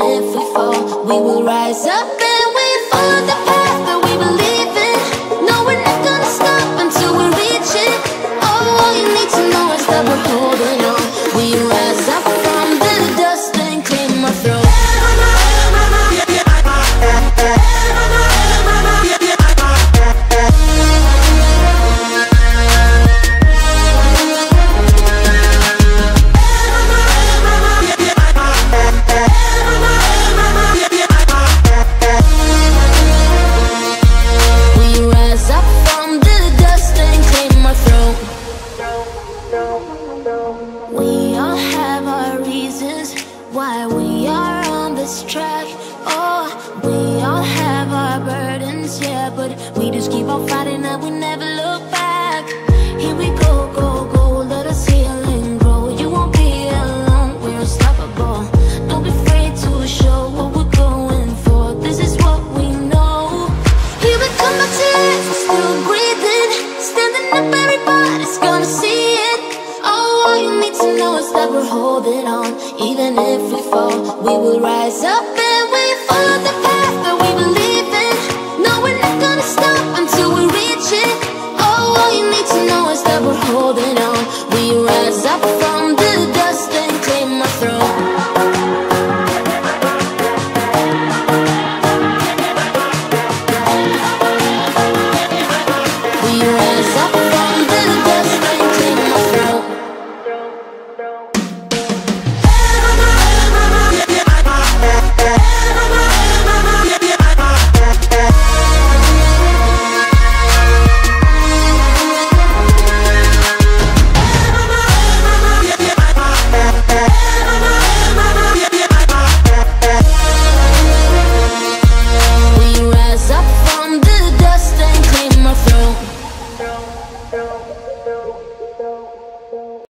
if we fall, we will rise up and we follow the path that we believe in. No, we're not gonna stop until we reach it. Oh, all you need to know is that we're holding on. We rise up from the dust and claim our throne. We all have our reasons why we are on this track. Oh, we all have our burdens, yeah, but we just keep on fighting and we never look back. Here we go, go, go, let us heal and grow. You won't be alone, we're unstoppable. Don't be afraid to show what we're going for. This is what we know. Here we come back to life, we're still breathing. Standing up, everybody's gonna see it. Oh, all you need to know is that we're holding on. Even if we fall, we will rise up and